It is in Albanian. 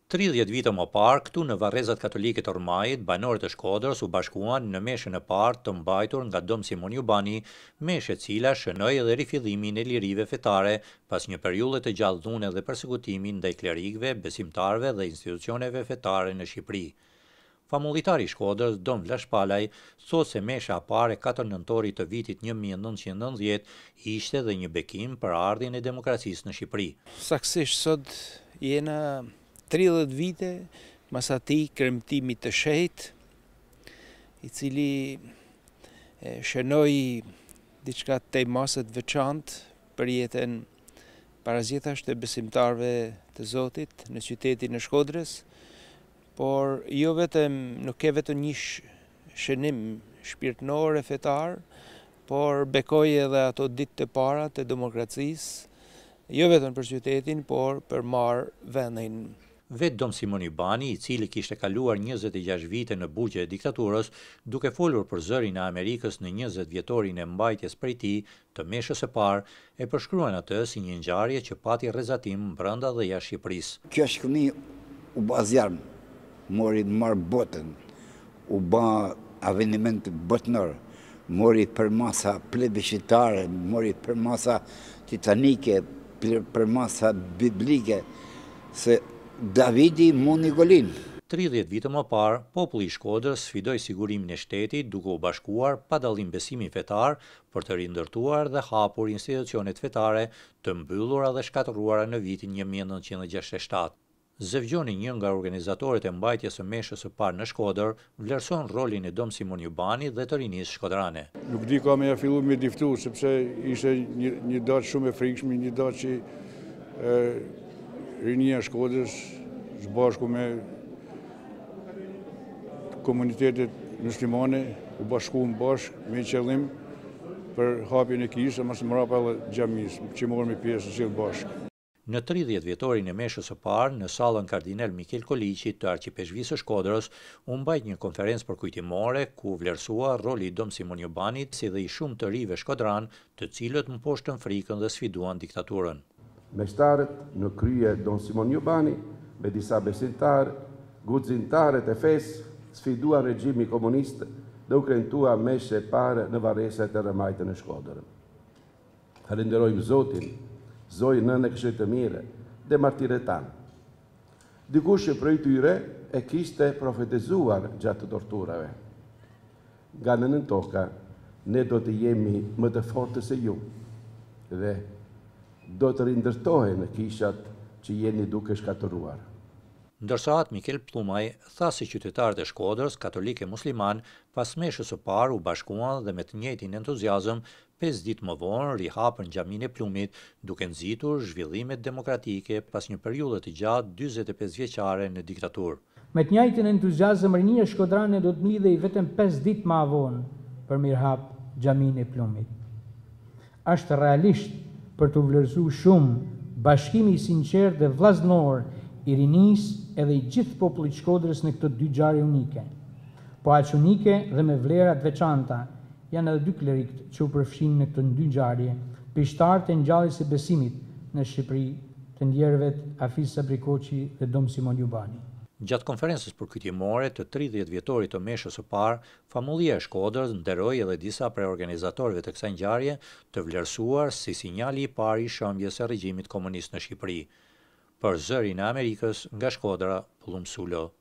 30 vite më parë, këtu në varrezat katolike të Ormajit, banorët e Shkodrës u bashkuan në meshën e parë të mbajtur nga dom Simon Jubani, meshë e cila shënoi edhe rifillimin e lirive fetare pas një periudhe të gjallë dhune dhe përsekutimi ndaj klerikëve, besimtarëve dhe institucioneve fetare në Shqipëri. Famulljitari i Shkodrës, Don Vlashpalaj, thotë se mesha e parë e 4 nëntorit të vitit 1990 ishte dhe një bekim për ardhjen e demokracisë në Shqipëri. Saktësisht sot jena 30 vite mas atij kremtimit të shehit, i cili shënoi diçka të maset veçantë për jetën parazitash të besimtarëve të Zotit në qytetin e Shkodrës, por jo vetëm nuk e vetëm një shënim shpirtëror e fetar, por bekoi edhe ato ditë të para të demokracisë, jo vetëm për qytetin, por për marrë vendin. Vetë dom Simon Jubani, i cili kishte kaluar 26 vite në bugje e diktaturës, duke folur për zërin e Amerikës në 20 vjetorin e mbajtjes prej tij të meshës së parë, e përshkruan atë si një ngjarje që pati rrezatim brenda dhe jashtë Shqipërisë. Kjo shkëni u bë zjarm, mori marr botën, u bë aveniment botnor, mori për masa plebiscitare, mori për masa titanike, për masa biblike, se Davidi mundi Golin. 30 vite më parë, populli i Shkodrës sfidoi sigurimin e shtetit duke u bashkuar pa dallim besimi fetar për të rindërtuar dhe hapur institucionet fetare të mbyllura dhe shkatërruara në vitin 1967. Zevgjoni, një nga organizatorët e mbajtjes së meshës së parë në Shkodër, vlerëson rolin e dom Simon Jubani dhe të rinisë shkodrane. Nuk di ka me ja fillu me diftu, sepse ishte një datë shumë e frikshme, një datë që rinia Shkodrës së bashku me komunitetet muslimane u bashkuan bashkë me qëllim për hapjen e kisë, mas mrapa edhe xhamisë, që morëm pjesë gjithë bashkë. Në 30 vjetorin e meshës së parë, në sallën Kardinal Mikel Koliqi të Arqipeshvisë së Shkodrës, u mbajt një konferencë përkujtimore ku vlerësua roli i dom Simon Jubanit si dhe i shumë të rive shkodran, të cilët mposhtën frikën dhe sfiduan diktaturën. Meshtarët në krye don Simon Jubani, me disa besimtarë, guximtarët e fesë, sfiduan rregjimi komunist dhe u kremtua meshë e parë në varrezat e Rremajtën e Shkodrës. Falenderojmë Zotin, Zoj nënë e këshillit të mire dhe martirët tanë. Dikush prej tyre e kishte profetizuar gjatë torturave. Nga nënën toka, ne do të jemi më të fortë se ju dhe do të rindërtohen kishat që jeni duke shkatëruar. Ndërsa atë Mikel Plumaj tha se qytetarët e Shkodrës, katolik e musliman, pas meshës së parë u bashkuan dhe me të njëjtin entuziazëm 5 ditë më vonë rihapën xhaminë e Plumit, duke nxitur zhvillimet demokratike pas një periudhe të gjatë 45 vjeçare në diktaturë. Me të njëjtin entuziazëm rinia shkodrane do të mlidhej vetëm 5 ditë më vonë për mirhap xhaminë e Plumit. Është realisht për të vlerësuar shumë bashkimi i sinqert dhe vllaznor i rinisë edhe i gjithë popullit Shkodrës në këtë dy ngjarje unike. Po aq unike dhe me vlera të veçanta janë edhe dy klerikët që u përfshin në këtë dy ngjarje, pishtarët e ngjalljes së besimit në Shqipëri, të ndjerëve Hafiz Sabrikoçi dhe dom Simon Jubani. Gjatë konferencës përkujtimore të 30 vjetorit të meshës së parë, famullia e Shkodrës nderoi edhe disa prej organizatorëve të kësaj ngjarje të vlerësuar si sinjali i parë i shembjes së rregjimit komunist në Shqipëri. Për zërin e Amerikës, nga Shkodra, Pullum Sulo.